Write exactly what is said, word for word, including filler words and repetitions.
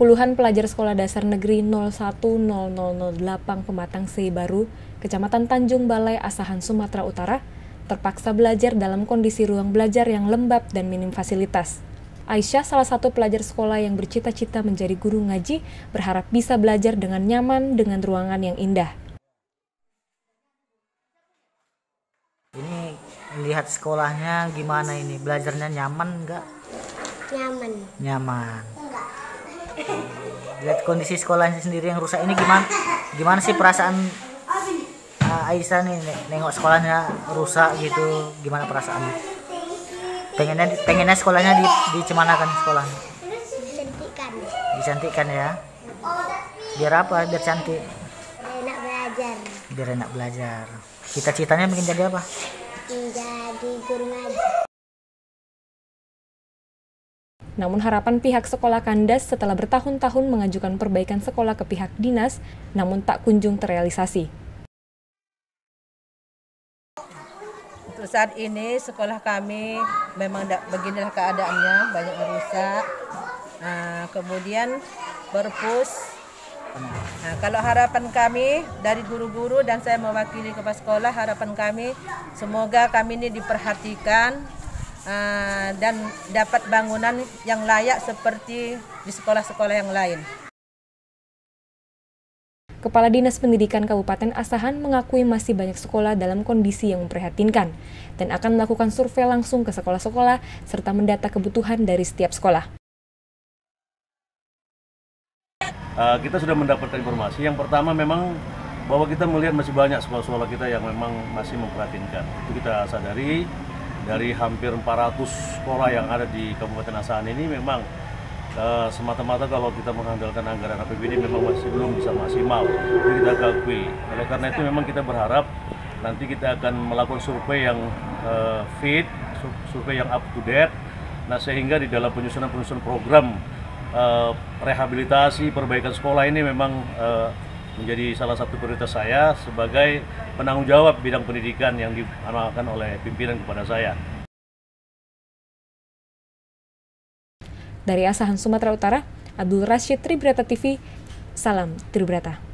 Puluhan pelajar Sekolah Dasar Negeri nol satu nol nol nol delapan Pematang Seibaru, Kecamatan Tanjung Balai, Asahan, Sumatera Utara, terpaksa belajar dalam kondisi ruang belajar yang lembab dan minim fasilitas. Aisyah, salah satu pelajar sekolah yang bercita-cita menjadi guru ngaji, berharap bisa belajar dengan nyaman dengan ruangan yang indah. Ini lihat sekolahnya gimana ini? Belajarnya nyaman nggak? Nyaman. Nyaman. Lihat kondisi sekolahnya sendiri yang rusak ini gimana? Gimana sih perasaan uh, Aisyah nih nengok sekolahnya rusak gitu? Gimana perasaannya? Pengennya pengennya sekolahnya di dicemanakan sekolahnya? Dicantikkan. Dicantikkan ya? Biar apa? Biar cantik. Biar enak belajar. Biar enak belajar. Cita-citanya pengen jadi apa? Menjadi guru ngaji. Namun harapan pihak sekolah kandas setelah bertahun-tahun mengajukan perbaikan sekolah ke pihak dinas, namun tak kunjung terrealisasi. Untuk saat ini sekolah kami memang beginilah keadaannya, banyak yang rusak. Nah, kemudian berpus. Nah, kalau harapan kami dari guru-guru dan saya mewakili kepala sekolah, harapan kami semoga kami ini diperhatikan uh, dan dapat bangunan yang layak seperti di sekolah-sekolah yang lain. Kepala Dinas Pendidikan Kabupaten Asahan mengakui masih banyak sekolah dalam kondisi yang memprihatinkan dan akan melakukan survei langsung ke sekolah-sekolah serta mendata kebutuhan dari setiap sekolah. Uh, kita sudah mendapatkan informasi. Yang pertama memang bahwa kita melihat masih banyak sekolah-sekolah kita yang memang masih memprihatinkan. Itu kita sadari dari hampir empat ratus sekolah yang ada di Kabupaten Asahan ini memang uh, semata-mata kalau kita mengandalkan anggaran A P B D memang masih belum bisa maksimal. Itu kita akui. Oleh karena itu memang kita berharap nanti kita akan melakukan survei yang uh, fit, survei yang up to date. Nah, sehingga di dalam penyusunan-penyusunan program Uh, rehabilitasi perbaikan sekolah ini memang uh, menjadi salah satu prioritas saya sebagai penanggung jawab bidang pendidikan yang diamanahkan oleh pimpinan kepada saya. Dari Asahan, Sumatera Utara, Abdul Rashid, Tribrata T V, salam Tribrata.